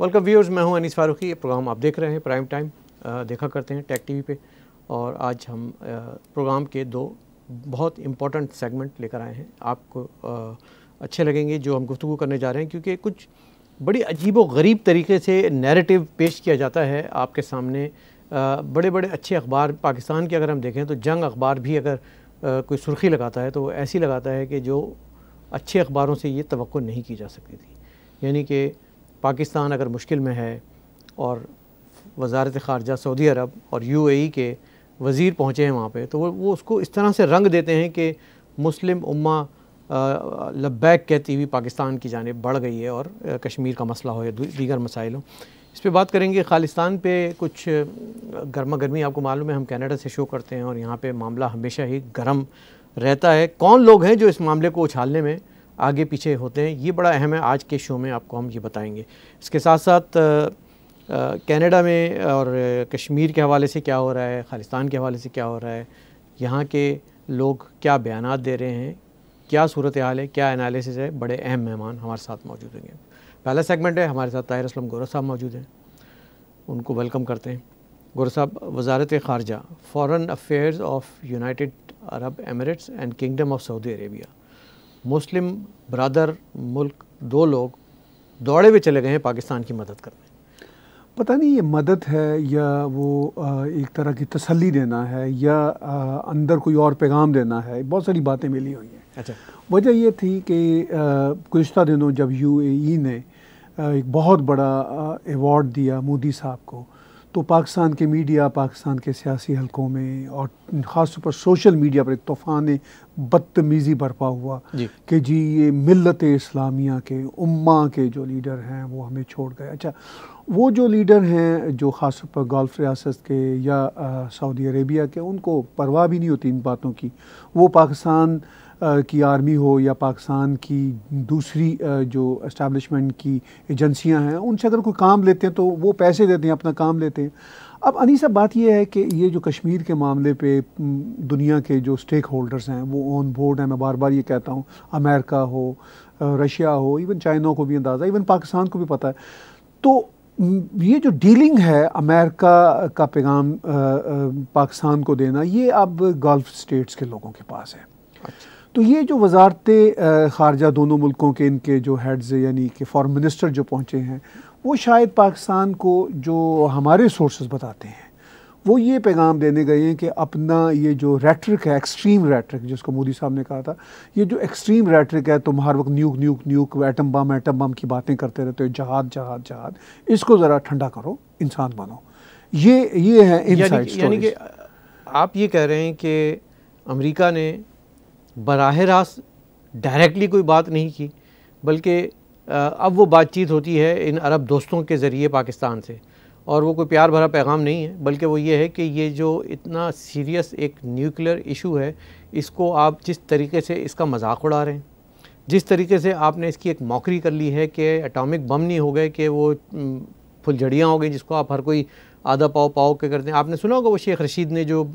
Welcome viewers, मैं हूं अनीस फारूकी। ये प्रोग्राम आप देख रहे हैं प्राइम टाइम देखा करते हैं टेक टीवी पे। और आज हम प्रोग्राम के दो बहुत इम्पोर्टेंट सेगमेंट लेकर आए हैं। आपको अच्छे लगेंगे जो हम गुफ्तगू करने जा रहे हैं, क्योंकि कुछ बड़ी अजीब व गरीब तरीके से नैरेटिव पेश किया जाता है आपके सामने। बड़े बड़े अच्छे अखबार पाकिस्तान के अगर हम देखें तो जंग अखबार भी अगर कोई सुर्खी लगाता है तो ऐसी लगाता है कि जो अच्छे अखबारों से ये तवक्को नहीं की जा सकती थी। यानी कि पाकिस्तान अगर मुश्किल में है और वज़ारत ख़ारजा सऊदी अरब और UAE के वज़ीर पहुँचे हैं वहाँ पे, तो वो उसको इस तरह से रंग देते हैं कि मुस्लिम उम्मा लब्बैक कहती हुई पाकिस्तान की जानिब बढ़ गई है और कश्मीर का मसला हो या दीगर मसाइल हो। इस पे बात करेंगे। खालिस्तान पे कुछ गर्मा गर्मी, आपको मालूम है हम कनाडा से शो करते हैं और यहाँ पे मामला हमेशा ही गर्म रहता है। कौन लोग हैं जो इस मामले को उछालने में आगे पीछे होते हैं, ये बड़ा अहम है। आज के शो में आपको हम ये बताएंगे। इसके साथ साथ कनाडा में और कश्मीर के हवाले से क्या हो रहा है, खालिस्तान के हवाले से क्या हो रहा है, यहाँ के लोग क्या बयानात दे रहे हैं, क्या सूरत हाल है, क्या एनालिसिस है, बड़े अहम मेहमान हमारे साथ मौजूद हैं। पहला सेगमेंट है, हमारे साथ ताहिर असलम गोरा साहब मौजूद हैं, उनको वेलकम करते हैं। गोरा साहब, वज़ारत ख़ारजा, foreign affairs of United Arab Emirates and Kingdom of Saudi Arabia, मुस्लिम ब्रदर मुल्क दो लोग दौड़े हुए चले गए हैं पाकिस्तान की मदद करने। पता नहीं ये मदद है या वो एक तरह की तसल्ली देना है या अंदर कोई और पैगाम देना है। बहुत सारी बातें मिली हुई हैं। अच्छा, वजह ये थी कि गुज़िश्ता दिनों जब UAE ने एक बहुत बड़ा अवार्ड दिया मोदी साहब को, तो पाकिस्तान के मीडिया, पाकिस्तान के सियासी हलकों में और ख़ास तौर पर सोशल मीडिया पर एक तूफ़ान बदतमीज़ी बरपा हुआ कि जी ये मिल्लत इस्लामिया के उम्मा के जो लीडर हैं वो हमें छोड़ गए। अच्छा, वो जो लीडर हैं जो ख़ास तौर पर गल्फ़ रियासत के या सऊदी अरेबिया के, उनको परवाह भी नहीं होती इन बातों की। वो पाकिस्तान की आर्मी हो या पाकिस्तान की दूसरी जो इस्टेब्लिशमेंट की एजेंसियां हैं, उनसे अगर कोई काम लेते हैं तो वो पैसे देते हैं, अपना काम लेते हैं। अब अनीसा, बात ये है कि ये जो कश्मीर के मामले पे दुनिया के जो स्टेक होल्डर्स हैं वो ऑन बोर्ड हैं। मैं बार बार ये कहता हूँ, अमेरिका हो, रशिया हो, इवन चाइना को भी अंदाज़ा, इवन पाकिस्तान को भी पता है। तो ये जो डीलिंग है अमेरिका का पैगाम पाकिस्तान को देना, ये अब गल्फ़ स्टेट्स के लोगों के पास है। अच्छा। तो ये जो वज़ारत ख़ारजा दोनों मुल्कों के, इनके जो हेड्स यानी कि फॉरेन मिनिस्टर जो पहुँचे हैं, वो शायद पाकिस्तान को, जो हमारे सोर्सेज बताते हैं, वो ये पैगाम देने गए हैं कि अपना ये जो रेट्रिक है, एक्सट्रीम रेट्रिक जिसको मोदी साहब ने कहा था, ये जो एक्सट्रीम रेट्रिक है, तुम हर वक्त न्यूक एटम बम की बातें करते रहते हो, जहाद, इसको ज़रा ठंडा करो, इंसान बनो। ये है इनसाइड स्टोरीज। यानी कि आप ये कह रहे हैं कि अमेरिका ने बराह रास्त डायरेक्टली कोई बात नहीं की, बल्कि अब वो बातचीत होती है इन अरब दोस्तों के ज़रिए पाकिस्तान से, और वो कोई प्यार भरा पैगाम नहीं है, बल्कि वो ये है कि ये जो इतना सीरियस एक न्यूक्लियर इशू है, इसको आप जिस तरीके से इसका मजाक उड़ा रहे हैं, जिस तरीके से आपने इसकी एक मौकरी कर ली है कि एटॉमिक बम नहीं हो गए, कि वो फुलझड़ियाँ हो गई जिसको आप हर कोई आधा पाव के करते हैं। आपने सुना होगा वो शेख रशीद ने जो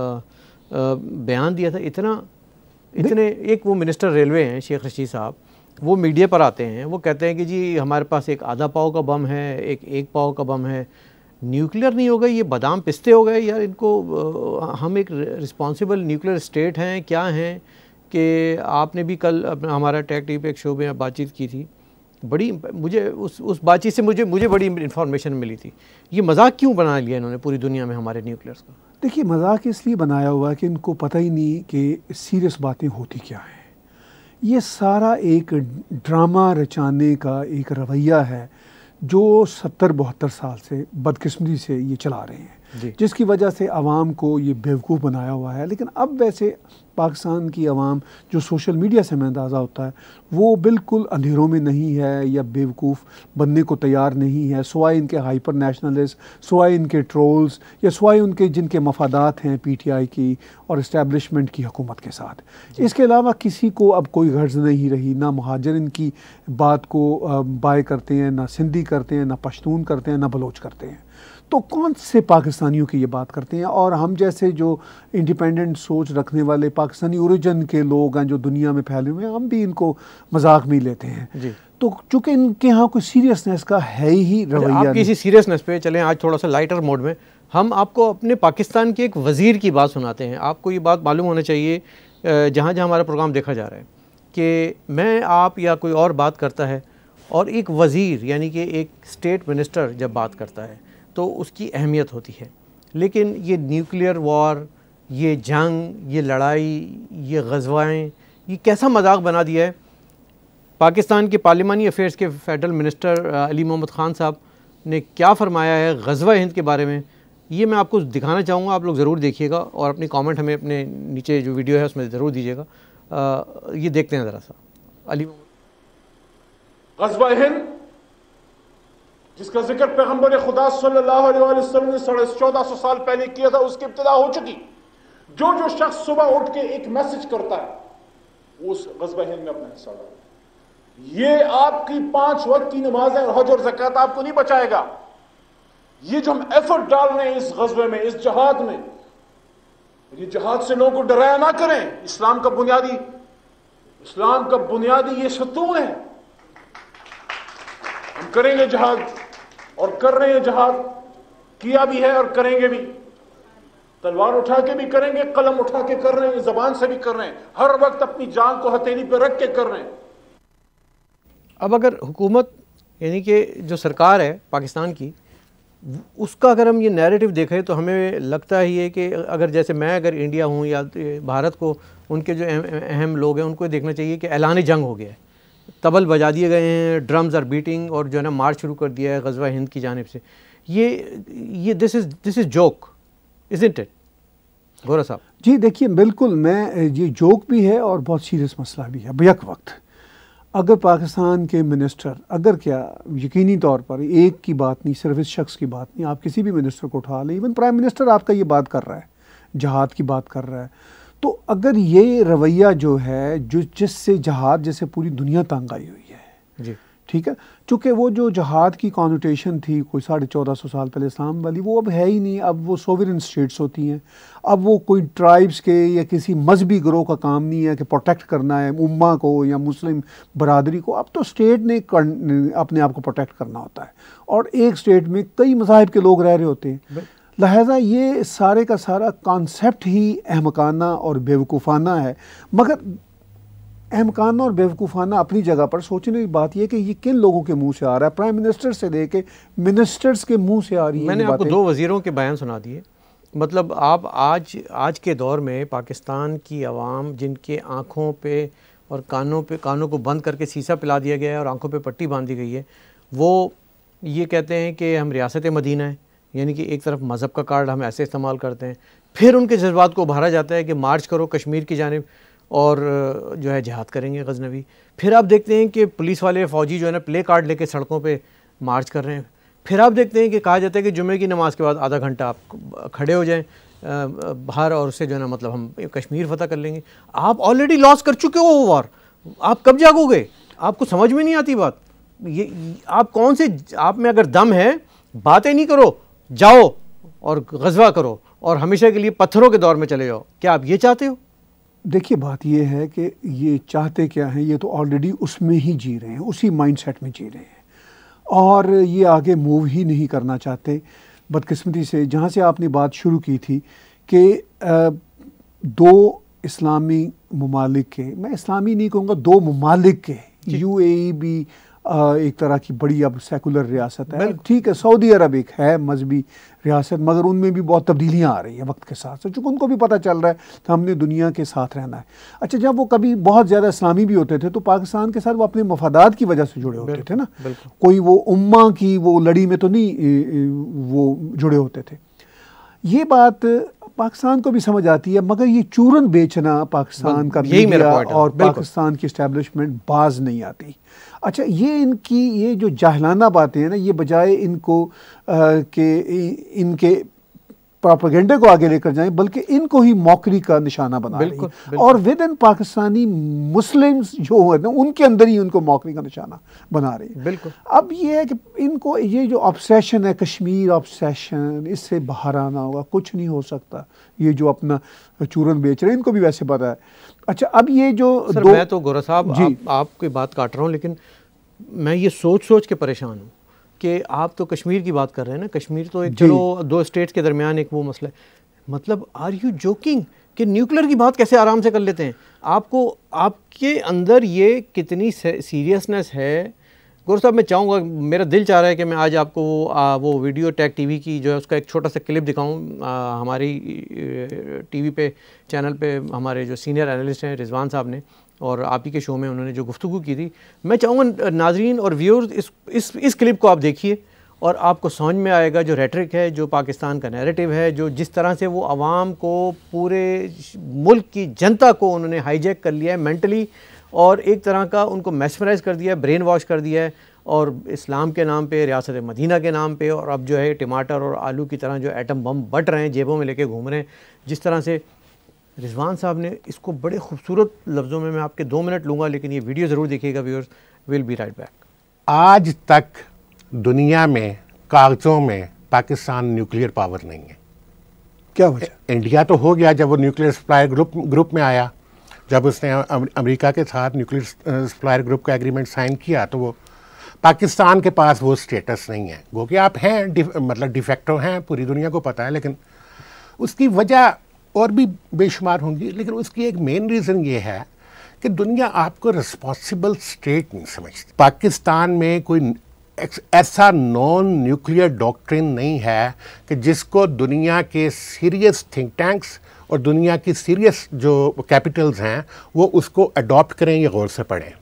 बयान दिया था, इतने एक वो मिनिस्टर रेलवे हैं शेख रशीद साहब, वो मीडिया पर आते हैं, वो कहते हैं कि जी हमारे पास एक आधा पाव का बम है, एक पाव का बम है, न्यूक्लियर नहीं हो गए, ये बादाम पिस्ते हो गए। यार इनको, हम एक रिस्पॉन्सिबल न्यूक्लियर स्टेट हैं क्या हैं? कि आपने भी कल हमारा टेक टीवी पे एक शो में बातचीत की थी, बड़ी मुझे उस बातचीत से मुझे बड़ी इन्फॉर्मेशन मिली थी। ये मजाक क्यों बना लिया इन्होंने पूरी दुनिया में हमारे न्यूक्लियर्स का? देखिए, मजाक इसलिए बनाया हुआ है कि इनको पता ही नहीं कि सीरियस बातें होती क्या हैं। ये सारा एक ड्रामा रचाने का एक रवैया है जो 70-72 साल से बदकिस्मती से ये चला रहे हैं, जिसकी वजह से आवाम को ये बेवकूफ़ बनाया हुआ है। लेकिन अब वैसे पाकिस्तान की आवाम जो सोशल मीडिया से हमें अंदाज़ा होता है, वो बिल्कुल अंधेरों में नहीं है या बेवकूफ़ बनने को तैयार नहीं है, सिवाय इनके हाइपर नेशनलिस्ट, सिवाय इनके ट्रोल्स या सिवाय उनके जिनके मफादात हैं PTI की और इस्टेब्लिशमेंट की हुकूमत के साथ। इसके अलावा किसी को अब कोई गर्ज नहीं रही। ना महाजर इनकी बात को बाय करते हैं, ना सिंधी करते हैं, ना पश्तून करते हैं, ना बलोच करते हैं। तो कौन से पाकिस्तानियों की ये बात करते हैं? और हम जैसे जो इंडिपेंडेंट सोच रखने वाले पाकिस्तानी ओरिजिन के लोग हैं जो दुनिया में फैले हुए हैं, हम भी इनको मजाक में लेते हैं जी। तो चूंकि इनके यहाँ कोई सीरियसनेस का है ही रवैया आप किसी सीरियसनेस पे चलें, आज थोड़ा सा लाइटर मोड में हम आपको अपने पाकिस्तान के एक वज़ीर की बात सुनाते हैं। आपको ये बात मालूम होना चाहिए, जहाँ जहाँ हमारा प्रोग्राम देखा जा रहा है, कि मैं आप या कोई और बात करता है और एक वज़ीर यानी कि एक स्टेट मिनिस्टर जब बात करता है तो उसकी अहमियत होती है। लेकिन ये न्यूक्लियर वॉर, ये जंग, ये लड़ाई, ये ग़ज़वाएँ, ये कैसा मजाक बना दिया है। पाकिस्तान के पार्लिमानी अफेयर्स के फेडरल मिनिस्टर अली मोहम्मद ख़ान साहब ने क्या फरमाया है ग़ज़वा हिंद के बारे में, ये मैं आपको दिखाना चाहूँगा। आप लोग ज़रूर देखिएगा और अपनी कमेंट हमें अपने नीचे जो वीडियो है उसमें ज़रूर दीजिएगा। ये देखते हैं ज़रा सा। अली ग़ज़वा हिंद जिसका जिक्र पैगम्बर खुदा सल्लल्लाहु अलैहि वसल्लम ने 1450 साल पहले किया था, उसकी इब्तिदा हो चुकी। जो शख्स सुबह उठ के एक मैसेज करता है वो उस ग़ज़वा हिंद में अपना हिस्सा डाले। ये आपकी 5 वक्त की नमाज़ और हज और ज़कात आपको नहीं बचाएगा। ये जो हम एफर्ट डाल रहे हैं इस ग़ज़वे में, इस जहाद में, ये जहाद से लोगों को डराया ना करें। इस्लाम का बुनियादी ये सतून है। हम करेंगे जहाद और कर रहे हैं जहाद, किया भी है और करेंगे भी। तलवार उठा के भी करेंगे, कलम उठा के कर रहे हैं, ज़बान से भी कर रहे हैं, हर वक्त अपनी जान को हथेली पर रख के कर रहे हैं। अब अगर हुकूमत यानी कि जो सरकार है पाकिस्तान की, उसका अगर हम ये नैरेटिव देखें तो हमें लगता ही है कि अगर जैसे मैं अगर इंडिया हूँ या भारत को, उनके जो अहम लोग हैं उनको देखना चाहिए कि ऐलान जंग हो गया है, तबल बजा दिए गए हैं, ड्रम्स आर बीटिंग और जो है ना मार्च शुरू कर दिया है ग़ज़वा हिंद की जानिब से। ये this is joke, isn't it Gaurav साहब? जी देखिए, बिल्कुल, मैं ये जोक भी है और बहुत सीरियस मसला भी है। बेक वक्त अगर पाकिस्तान के मिनिस्टर, अगर क्या यकीनी तौर पर एक की बात नहीं, सिर्फ इस शख्स की बात नहीं, आप किसी भी मिनिस्टर को उठा लें, इवन प्राइम मिनिस्टर आपका ये बात कर रहा है, जहाद की बात कर रहा है, तो अगर ये रवैया जो है जिससे जहाद जैसे पूरी दुनिया तंग आई हुई है जी, ठीक है, चूँकि वो जो जहाद की कॉनोटेशन थी कोई 1450 साल पहले इस्लाम वाली, वो अब है ही नहीं। अब वो सोवरेन स्टेट्स होती हैं। अब वो कोई ट्राइब्स के या किसी मजहबी ग्रोह का काम नहीं है कि प्रोटेक्ट करना है उम्मा को या मुस्लिम बरादरी को। अब तो स्टेट ने अपने आप को प्रोटेक्ट करना होता है और एक स्टेट में कई मज़ाहिब के लोग रह रहे होते हैं। लिहाजा ये सारे का सारा कॉन्सेप्ट ही अहमकाना और बेवकूफ़ाना है। मगर अहमकाना और बेवकूफ़ाना अपनी जगह पर, सोचने की बात यह कि ये किन लोगों के मुंह से आ रहा है, प्राइम मिनिस्टर से लेके मिनिस्टर्स के मुंह से आ रही है। मैंने आपको 2 वज़ीरों के बयान सुना दिए। मतलब आप आज के दौर में पाकिस्तान की आवाम जिनके आँखों पे और कानों को बंद करके शीशा पिला दिया गया है और आँखों पे पट्टी बांधी गई है, वो ये कहते हैं कि हम रियासत मदीना है, यानी कि एक तरफ मज़हब का कार्ड हम ऐसे इस्तेमाल करते हैं। फिर उनके जज्बात को उभारा जाता है कि मार्च करो कश्मीर की जानिब और जो है जिहाद करेंगे गजनवी। फिर आप देखते हैं कि पुलिस वाले फ़ौजी जो है ना प्ले कार्ड लेके सड़कों पे मार्च कर रहे हैं। फिर आप देखते हैं कि कहा जाता है कि जुमे की नमाज़ के बाद आधा घंटा आप खड़े हो जाएं बाहर और उससे जो है ना मतलब हम कश्मीर फतह कर लेंगे। आप ऑलरेडी लॉस कर चुके हो वो वॉर, आप कब जागोगे? आपको समझ में नहीं आती बात। ये आप कौन से, आप में अगर दम है बातें नहीं करो, जाओ और गज़वा करो और हमेशा के लिए पत्थरों के दौर में चले जाओ। क्या आप ये चाहते हो? देखिए बात ये है कि ये चाहते क्या हैं, ये तो ऑलरेडी उसमें ही जी रहे हैं, उसी माइंडसेट में जी रहे हैं और ये आगे मूव ही नहीं करना चाहते। बदकिस्मती से जहाँ से आपने बात शुरू की थी कि 2 इस्लामी ममालिक के, मैं इस्लामी नहीं कहूँगा, 2 ममालिक के, यूएई भी एक तरह की बड़ी अब सेकुलर रियासत है, ठीक है, सऊदी अरब एक है मजहबी रियासत, मगर उनमें भी बहुत तब्दीलियाँ आ रही हैं वक्त के साथ, चूँकि उनको भी पता चल रहा है कि हमने दुनिया के साथ रहना है। अच्छा, जब वो कभी बहुत ज़्यादा इस्लामी भी होते थे तो पाकिस्तान के साथ वो अपने मफादात की वजह से जुड़े होते थे ना, कोई वो उम्मा की वो लड़ी में तो नहीं वो जुड़े होते थे। ये बात पाकिस्तान को भी समझ आती है, मगर ये चूरन बेचना पाकिस्तान का मीडिया और पाकिस्तान की इस्टेब्लिशमेंट बाज नहीं आती। अच्छा, ये इनकी ये जो जाहलाना बातें हैं ना, ये बजाय इनको के इनके प्रोपेगेंडा को आगे लेकर जाएं, बल्कि इनको ही मौकरी का निशाना बना रही है। और विद इन पाकिस्तानी मुस्लिम्स जो है ना, उनके अंदर ही उनको मौकरी का निशाना बना रही है। बिल्कुल। अब ये है कि इनको ये जो ऑब्सेशन है, कश्मीर ऑब्सेशन, इससे बाहर आना होगा, कुछ नहीं हो सकता। ये जो अपना चूरन बेच रहे हैं, इनको भी वैसे पता है। अच्छा, अब ये जो सर, मैं तो गोरा साहब आपकी बात काट रहा हूँ, लेकिन मैं ये सोच के परेशान हूँ कि आप तो कश्मीर की बात कर रहे हैं ना। कश्मीर तो एक, चलो 2 स्टेट्स के दरमियान एक वो मसला है, मतलब आर यू जोकिंग कि न्यूक्लियर की बात कैसे आराम से कर लेते हैं? आपको, आपके अंदर ये कितनी सीरियसनेस है? गौर साहब, मैं चाहूँगा, मेरा दिल चाह रहा है कि मैं आज आपको वो वीडियो टैग टीवी की जो है उसका एक छोटा सा क्लिप दिखाऊँ। हमारी टीवी पे चैनल पे हमारे जो सीनियर एनालिस्ट हैं रिजवान साहब ने, और आप ही के शो में उन्होंने जो गुफ्तगू की थी, मैं चाहूँगा नाजरीन और व्यूअर्स इस क्लिप को आप देखिए और आपको समझ में आएगा जो रेटरिक है, जो पाकिस्तान का नैरेटिव है, जो जिस तरह से वो आवाम को, पूरे मुल्क की जनता को उन्होंने हाईजैक कर लिया है मेंटली, और एक तरह का उनको मैस्मराइज कर दिया है, ब्रेन वॉश कर दिया है, और इस्लाम के नाम पे, रियासत मदीना के नाम पे, और अब जो है टमाटर और आलू की तरह जो एटम बम बट रहे हैं, जेबों में लेके घूम रहे हैं। जिस तरह से रिजवान साहब ने इसको बड़े खूबसूरत लफ्ज़ों में, मैं आपके 2 मिनट लूँगा, लेकिन ये वीडियो ज़रूर देखिएगा viewers. Will be right back. आज तक दुनिया में कागज़ों में पाकिस्तान न्यूक्लियर पावर नहीं है। क्या वजह? इंडिया तो हो गया जब वो न्यूक्लियर सप्लायर ग्रुप में आया, जब उसने अमेरिका के साथ न्यूक्लियर सप्लायर ग्रुप का एग्रीमेंट साइन किया, तो वो पाकिस्तान के पास वो स्टेटस नहीं है। गो कि आप हैं मतलब डिफेक्टो हैं, पूरी दुनिया को पता है, लेकिन उसकी वजह और भी बेशुमार होंगी, लेकिन उसकी एक मेन रीज़न ये है कि दुनिया आपको रिस्पॉन्सिबल स्टेट नहीं समझती। पाकिस्तान में कोई ऐसा नॉन न्यूक्लियर डॉक्ट्रिन नहीं है कि जिसको दुनिया के सीरियस थिंक टैंक्स और दुनिया की सीरियस जो कैपिटल्स हैं वो उसको अडॉप्ट करें या गौर से पढ़ें।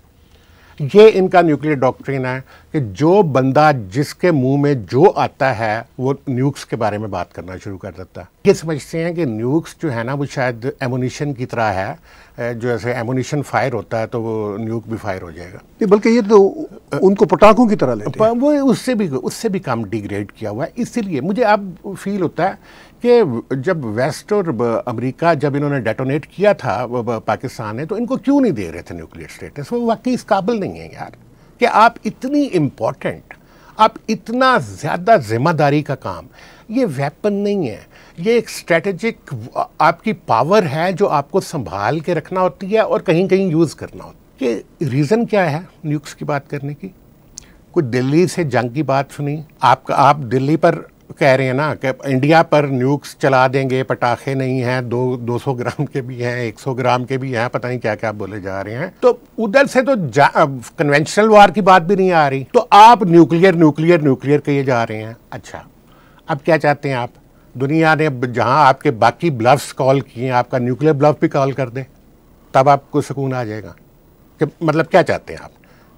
ये इनका न्यूक्लियर डॉक्ट्रिन है कि जो बंदा जिसके मुंह में जो आता है वो न्यूक्स के बारे में बात करना शुरू कर देता है। ये समझते हैं कि न्यूक्स जो है ना वो शायद एमुनिशन की तरह है, जो ऐसे एमुनिशन फायर होता है तो वो न्यूक भी फायर हो जाएगा। नहीं, बल्कि ये तो उनको पटाखों की तरह लेते हैं। वो उससे भी कम डिग्रेड किया हुआ है। इसीलिए मुझे अब फील होता है कि जब वेस्ट और अमेरिका जब इन्होंने डेटोनेट किया था पाकिस्तान ने, तो इनको क्यों नहीं दे रहे थे न्यूक्लियर स्टेटस? वो वाकई इस काबिल नहीं है यार कि आप इतनी इम्पोर्टेंट, आप इतना ज़्यादा जिम्मेदारी का काम, ये वेपन नहीं है, ये एक स्ट्रेटेजिक आपकी पावर है जो आपको संभाल के रखना होती है और कहीं कहीं यूज़ करना होता है। कि रीज़न क्या है न्यूक्स की बात करने की? कुछ दिल्ली से जंग की बात सुनी आप दिल्ली पर कह रहे हैं ना कि इंडिया पर न्यूक्स चला देंगे, पटाखे नहीं हैं, 200 ग्राम के भी हैं, 100 ग्राम के भी हैं, पता नहीं क्या क्या बोले जा रहे हैं। तो उधर से तो कन्वेंशनल वार की बात भी नहीं आ रही, तो आप न्यूक्लियर कहे जा रहे हैं। अच्छा, अब क्या चाहते हैं आप? दुनिया ने जहां आपके बाकी ब्लफ्स कॉल किए हैं, आपका न्यूक्लियर ब्लफ भी कॉल कर दे, तब आपको सुकून आ जाएगा। कि मतलब क्या चाहते हैं आप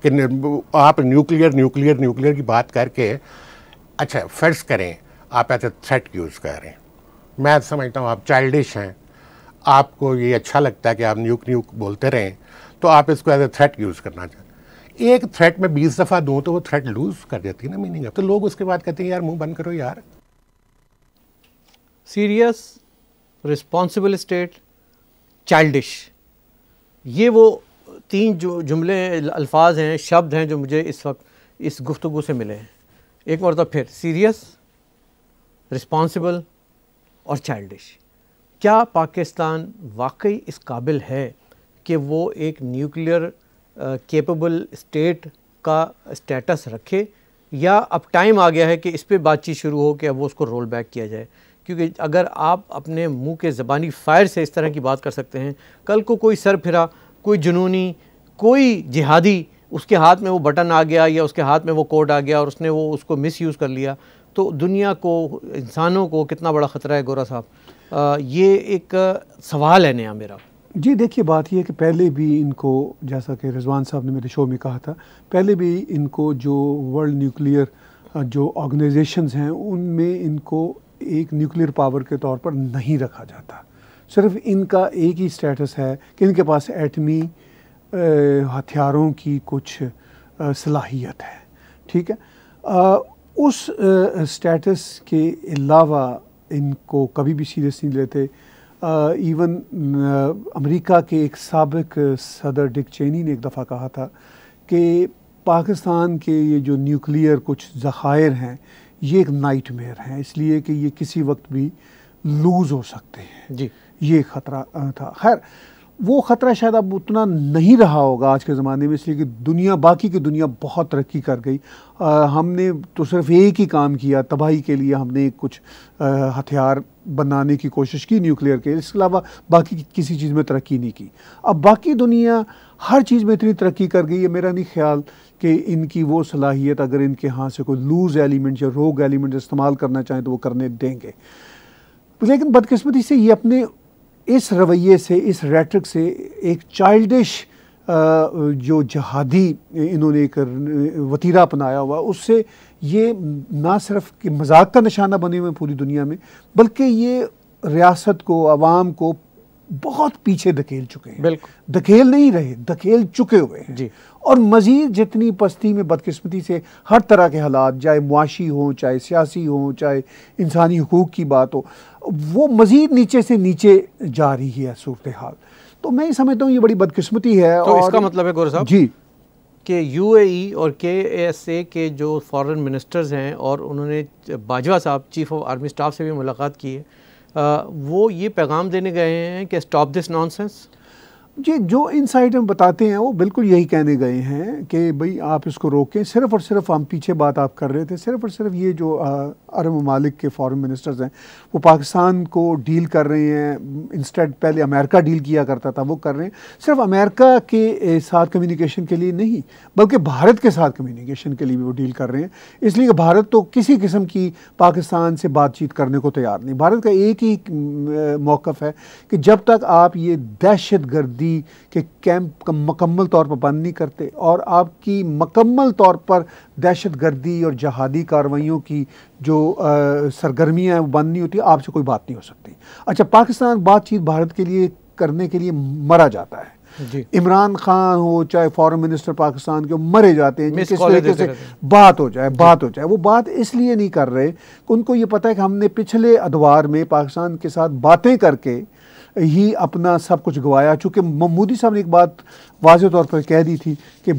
कि आप न्यूक्लियर की बात करके, अच्छा फर्ज करें आप ऐसे थ्रेट यूज़ कर रहे हैं, मैं समझता हूँ आप चाइल्डिश हैं, आपको ये अच्छा लगता है कि आप न्यूक बोलते रहें, तो आप इसको एज ए थ्रेट यूज़ करना चाहते हैं। एक थ्रेट में 20 दफ़ा दूँ तो वो थ्रेट लूज़ कर देती है ना मीनिंग। तो लोग उसके बाद कहते हैं यार मुंह बंद करो यार। सीरियस, रिस्पॉन्सिबल स्टेट, चाइल्डिश, ये वो 3 जो जुमले अल्फाज हैं, शब्द हैं जो मुझे इस वक्त इस गुफ्तगू से मिले हैं। एक मरतबा फिर, सीरियस, रिस्पॉन्सिबल और चाइल्डिश। क्या पाकिस्तान वाकई इस काबिल है कि वो एक न्यूक्लियर कैपेबल स्टेट का स्टेटस रखे, या अब टाइम आ गया है कि इस पे बातचीत शुरू हो कि अब वो उसको रोल बैक किया जाए? क्योंकि अगर आप अपने मुंह के ज़बानी फायर से इस तरह की बात कर सकते हैं, कल को कोई सर फिरा, कोई जुनूनी, कोई जिहादी, उसके हाथ में वो बटन आ गया या उसके हाथ में वो कोड आ गया और उसने वो उसको मिसयूज़ कर लिया, तो दुनिया को, इंसानों को कितना बड़ा ख़तरा है गोरा साहब? ये एक सवाल है नया मेरा। जी देखिए, बात ये है कि पहले भी इनको, जैसा कि रिजवान साहब ने मेरे शो में कहा था, पहले भी इनको जो वर्ल्ड न्यूक्लियर जो ऑर्गेनाइजेशंस हैं उनमें इनको एक न्यूक्लियर पावर के तौर पर नहीं रखा जाता। सिर्फ इनका एक ही स्टेटस है कि इनके पास एटमी हथियारों की कुछ सलाहियत है, ठीक है। उस स्टेटस के अलावा इनको कभी भी सीरियस नहीं लेते। इवन अमेरिका के एक साबिक सदर डिक चेनी ने एक दफ़ा कहा था कि पाकिस्तान के ये जो न्यूक्लियर कुछ ज़खायर हैं ये एक नाइटमेयर हैं, इसलिए कि ये किसी वक्त भी लूज़ हो सकते हैं जी। ये ख़तरा था। खैर वो ख़तरा शायद अब उतना नहीं रहा होगा आज के ज़माने में, इसलिए कि दुनिया, बाकी की दुनिया बहुत तरक्की कर गई। हमने तो सिर्फ एक ही काम किया, तबाही के लिए हमने कुछ हथियार बनाने की कोशिश की न्यूक्लियर के, इसके अलावा बाकी किसी चीज़ में तरक्की नहीं की। अब बाकी दुनिया हर चीज़ में इतनी तरक्की कर गई है, मेरा नहीं ख्याल कि इनकी वो सलाहियत अगर इनके यहाँ से कोई लूज़ एलिमेंट या रोग एलिमेंट इस्तेमाल करना चाहें तो वो करने देंगे। लेकिन बदकिस्मती से ये अपने इस रवैये से, इस रेटरिक से एक चाइल्डिश जो जहादी इन्होंने एक वतीरा अपनाया हुआ, उससे ये ना सिर्फ कि मजाक का निशाना बने हुए पूरी दुनिया में, बल्कि ये रियासत को, आवाम को बहुत पीछे धकेल चुके हैं। बिल्कुल धकेल नहीं रहे, धकेल चुके हुए हैं जी। और मज़ीद जितनी पस्ती में बदकिस्मती से हर तरह के हालात, चाहे मुआशी हों, चाहे सियासी हों, चाहे इंसानी हुकूक की बात हो, वो मज़ीद नीचे से नीचे जा रही है सूरत हाल। तो मैं ये समझता हूँ ये बड़ी बदकिस्मती है। तो और इसका मतलब है गौर साहब जी कि यूएई और KSA के जो फॉरेन मिनिस्टर्स हैं और उन्होंने बाजवा साहब चीफ ऑफ आर्मी स्टाफ से भी मुलाकात की है, वो ये पैगाम देने गए हैं कि स्टॉप दिस नॉनसेंस। जी, जो इनसाइड हम बताते हैं वो बिल्कुल यही कहने गए हैं कि भाई आप इसको रोकें। सिर्फ़ और सिर्फ हम पीछे बात आप कर रहे थे, सिर्फ़ और सिर्फ ये जो अरब ममालिक के फॉरेन मिनिस्टर्स हैं वो पाकिस्तान को डील कर रहे हैं, इंस्टेड पहले अमेरिका डील किया करता था, वो कर रहे हैं सिर्फ अमेरिका के साथ कम्युनिकेशन के लिए नहीं, बल्कि भारत के साथ कम्युनिकेशन के लिए भी वो डील कर रहे हैं। इसलिए कि भारत तो किसी किस्म की पाकिस्तान से बातचीत करने को तैयार नहीं। भारत का एक ही मौक़िफ़ है कि जब तक आप ये दहशत गर्दी के कैंप मुकम्मल तौर पर बंद नहीं करते और आपकी मुकम्मल तौर पर दहशत गर्दी और जहादी कार्रवाइयों की जो सरगर्मियाँ हैं वो बंद नहीं होती, आपसे कोई बात नहीं हो सकती। अच्छा, पाकिस्तान बातचीत भारत के लिए करने के लिए मरा जाता है जी। इमरान खान हो चाहे फॉरेन मिनिस्टर पाकिस्तान के, मरे जाते हैं किस तरीके से बात हो जाए। वो बात इसलिए नहीं कर रहे कि उनको ये पता है कि हमने पिछले अदवार में पाकिस्तान के साथ बातें करके ही अपना सब कुछ गवाया। चूँकि मोदी साहब ने एक बात वाज़ेह तौर पर कह दी थी कि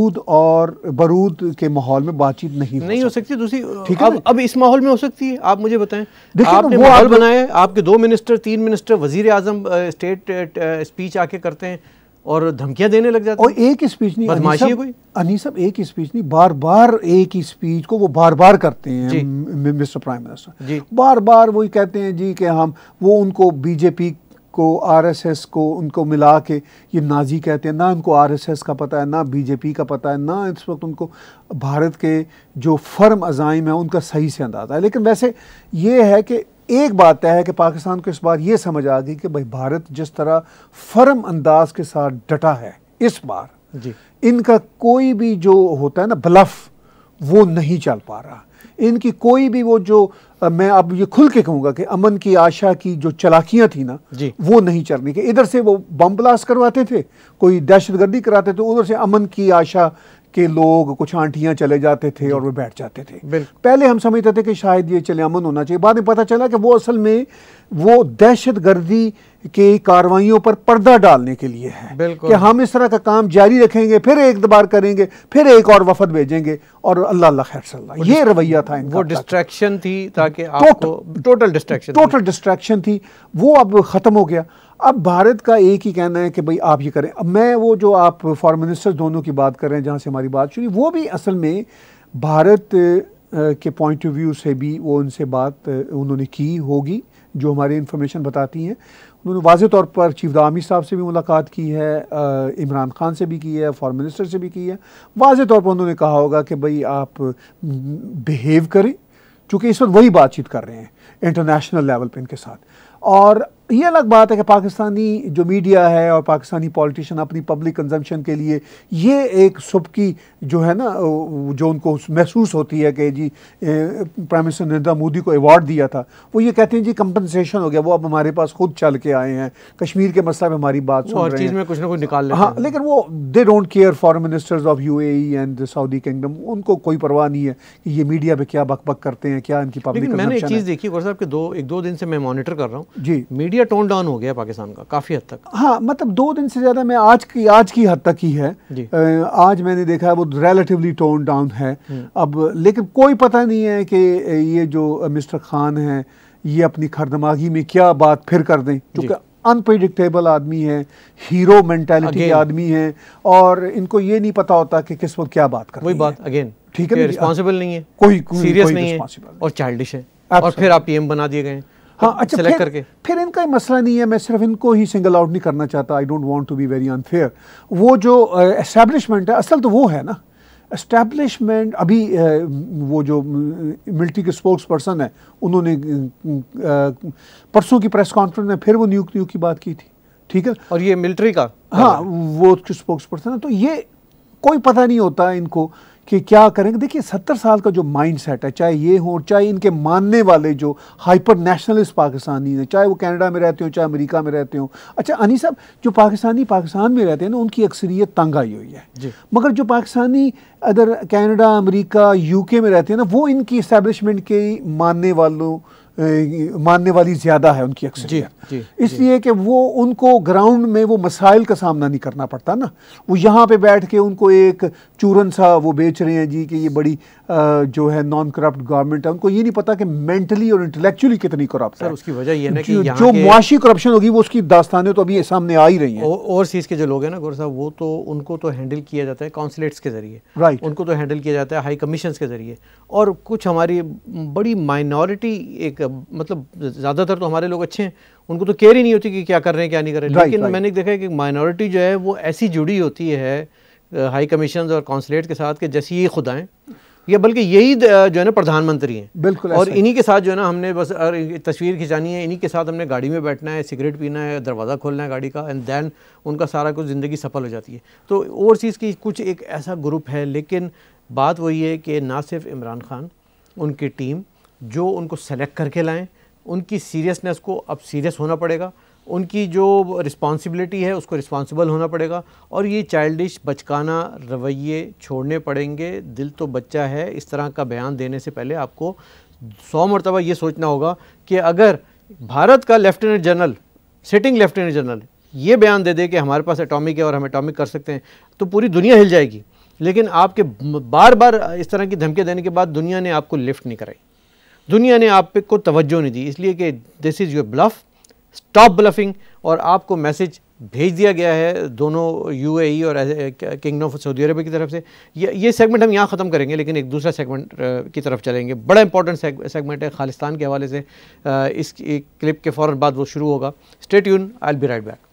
बारूद के माहौल में बातचीत नहीं हो सकती। दूसरी ठीक है, अब इस माहौल में हो सकती है। आप मुझे बताएं, आपने वो माहौल बनाया, आपके 2 मिनिस्टर 3 मिनिस्टर वजीर आजम स्टेट स्पीच आके करते हैं और धमकियां देने लग जाते हैं। और एक ही स्पीच नहीं, बदमाशी है कोई? अनीसब एक ही स्पीच नहीं, बार बार एक ही स्पीच को वो बार बार करते हैं मिस्टर प्राइम मिनिस्टर। बार बार वही कहते हैं जी कि हम वो उनको बीजेपी को RSS को उनको मिला के ये नाजी कहते हैं। ना उनको RSS का पता है, ना बीजेपी का पता है, ना इस वक्त उनको भारत के जो फर्म अज़ाइम है उनका सही से अंदाज़ा है। लेकिन वैसे ये है कि एक बात तय है कि पाकिस्तान को इस बार ये समझ आ गई कि भाई भारत जिस तरह फर्म अंदाज के साथ डटा है इस बार जी, इनका कोई भी जो होता है ना ब्लफ वो नहीं चल पा रहा। इनकी कोई भी वो जो मैं अब ये खुल के कहूँगा कि अमन की आशा की जो चलाकियाँ थी ना वो नहीं चलनी। कि इधर से वो बम ब्लास्ट करवाते थे, कोई दहशतगर्दी कराते थे, उधर से अमन की आशा के लोग कुछ आंटियाँ चले जाते थे और वे बैठ जाते थे। पहले हम समझते थे कि शायद ये चले अमन होना चाहिए, बाद में पता चला कि वो असल में वो दहशतगर्दी के कार्रवाइयों पर पर्दा डालने के लिए है कि हम इस तरह का काम जारी रखेंगे, फिर एक बार करेंगे, फिर एक और वफद भेजेंगे और अल्लाह अल्लाह खैर सल्लाह। ये रवैया था इनका। वो डिस्ट्रैक्शन थी ताकि आपको टोटल डिस्ट्रैक्शन थी, वो अब ख़त्म हो गया। अब भारत का एक ही कहना है कि भाई आप ये करें। अब मैं वो जो आप फॉरेन मिनिस्टर्स दोनों की बात कर रहे हैं जहाँ से हमारी बात शुरू, वो भी असल में भारत के पॉइंट ऑफ व्यू से भी वो उनसे बात उन्होंने की होगी जो हमारी इन्फॉर्मेशन बताती हैं। उन्होंने वाज़ेह तौर पर चीफ आर्मी साहब से भी मुलाकात की है, इमरान खान से भी की है, फॉरेन मिनिस्टर से भी की है। वाज़ेह तौर पर उन्होंने कहा होगा कि भाई आप बिहेव करें, चूँकि इस वक्त वही बातचीत कर रहे हैं इंटरनेशनल लेवल पे इनके साथ। और ये अलग बात है कि पाकिस्तानी जो मीडिया है और पाकिस्तानी पॉलिटिशियन अपनी पब्लिक कंजम्पशन के लिए ये एक सुबह की जो है ना, जो उनको महसूस होती है कि जी प्राइम मिनिस्टर नरेंद्र मोदी को अवार्ड दिया था, वो ये कहते हैं जी कंपनसेशन हो गया, वो अब हमारे पास खुद चल के आए हैं, कश्मीर के मसला में हमारी बात सुन रहे हैं, में कुछ ना कुछ निकाल लेते हाँ, लेकिन वो they don't care foreign ministers of UAE and Saudi kingdom, उनको कोई परवाह नहीं है कि ये मीडिया पे क्या बकबक करते हैं, क्या इनकी पब्लिक। लेकिन मैंने एक चीज़ देखी गौर साहब कि एक दो दिन से मैं मॉनिटर कर रहा हूँ जी, मीडिया टोन डाउन हो गया पाकिस्तान का काफ़ी हद तक। हाँ, मतलब 2 दिन से ज़्यादा मैं आज की हद तक ही है। आज मैंने देखा है वो रिलेटिवली टोन डाउन है अब, लेकिन कोई पता नहीं है कि ये जो मिस्टर खान हैं ये अपनी खरदमागी में क्या बात फिर कर दें, क्योंकि अनप्रेडिक्टेबल आदमी है, हीरो मेंटालिटी के आदमी है, और इनको ये नहीं पता होता कि किस वक्त क्या बात करनी है। वही बात अगेन, ठीक है, रिस्पॉन्सिबल नहीं है, कोई सीरियस नहीं है और चाइल्डिश है, और फिर आप पीएम बना दिए गए। हाँ, अच्छा, फिर इनका मसला नहीं है, मैं सिर्फ इनको ही सिंगल आउट नहीं करना चाहता, I don't want to be very unfair. वो जो एस्टैब्लिशमेंट है, असल तो वो है ना एस्टैब्लिशमेंट। अभी वो जो मिलिट्री के स्पोक्स पर्सन है, उन्होंने परसों की प्रेस कॉन्फ्रेंस में फिर वो नियुक्तियों की बात की थी, ठीक है, और ये मिलिट्री का, हाँ, वो स्पोक्स पर्सन है। तो ये कोई पता नहीं होता इनको कि क्या करेंगे। देखिए 70 साल का जो माइंड सेट है, चाहे ये हो, चाहे इनके मानने वाले जो हाइपर नेशनलिस्ट पाकिस्तानी हैं, चाहे वो कनाडा में रहते हो, चाहे अमेरिका में रहते हो। अच्छा अनी साहब, जो पाकिस्तानी पाकिस्तान में रहते हैं ना, उनकी अक्सरियत तंग आई हुई है, मगर जो Pakistani other Canada, America, UK में रहते हैं ना, वो इनकी इस्टेब्लिशमेंट के मानने वाली ज़्यादा है उनकी अक्सरियत, इसलिए कि वो उनको ग्राउंड में वो मसाइल का सामना नहीं करना पड़ता ना। वो यहाँ पे बैठ के उनको एक चूरन सा वो बेच रहे हैं जी कि ये बड़ी जो है नॉन करप्ट गवर्नमेंट है, उनको ये नहीं पता कि मेंटली और इंटेलेक्चुअली कितनी करप्ट है। उसकी वजह ये है कि जो मुआशी करप्शन होगी वो उसकी दास्तानें तो अभी सामने आ ही रही हैं। ओवरसीज़ के जो लोग हैं ना गौर साहब, वो तो उनको तो हैंडल किया जाता है कॉन्सुलेट्स के ज़रिए, राइट, उनको तो हैंडल किया जाता है हाई कमीशंस के ज़रिए, और कुछ हमारी बड़ी माइनॉरिटी, एक मतलब ज़्यादातर तो हमारे लोग अच्छे हैं, उनको तो केयर ही नहीं होती कि क्या कर रहे हैं क्या नहीं कर रहे हैं। लेकिन मैंने देखा है कि माइनॉरिटी जो है वो ऐसी जुड़ी होती है हाई कमीशन और कॉन्सुलेट के साथ कि जैसी ये खुद आएँ, या बल्कि यही जो है ना प्रधानमंत्री हैं, बिल्कुल, और इन्हीं के साथ जो है ना हमने बस तस्वीर खिंचानी है, इन्हीं के साथ हमने गाड़ी में बैठना है, सिगरेट पीना है, दरवाज़ा खोलना है गाड़ी का, एंड देन उनका सारा कुछ ज़िंदगी सफल हो जाती है। तो ओवरसीज़ की कुछ एक ऐसा ग्रुप है, लेकिन बात वही है कि ना सिर्फ इमरान खान, उनकी टीम जो उनको सेलेक्ट करके लाएँ, उनकी सीरियसनेस को अब सीरियस होना पड़ेगा, उनकी जो रिस्पॉन्सिबिलिटी है उसको रिस्पॉन्सिबल होना पड़ेगा, और ये चाइल्डिश बचकाना रवैये छोड़ने पड़ेंगे। दिल तो बच्चा है, इस तरह का बयान देने से पहले आपको 100 मरतबा ये सोचना होगा कि अगर भारत का lieutenant general, sitting lieutenant general ये बयान दे दे कि हमारे पास एटॉमिक है और हम एटॉमिक कर सकते हैं, तो पूरी दुनिया हिल जाएगी। लेकिन आपके बार बार इस तरह की धमकियाँ देने के बाद दुनिया ने आपको लिफ्ट नहीं कराई, दुनिया ने आप पे को तवज्जो नहीं दी, इसलिए कि this is your bluff, stop bluffing. और आपको मैसेज भेज दिया गया है दोनों यूएई और किंगडम ऑफ सऊदी अरब की तरफ से। ये सेगमेंट हम यहाँ ख़त्म करेंगे, लेकिन एक दूसरा सेगमेंट की तरफ चलेंगे, बड़ा इंपॉर्टेंट सेगमेंट है खालिस्तान के हवाले से। इस क्लिप के फ़ौरन बाद वो शुरू होगा। Stay tune, I will be right back.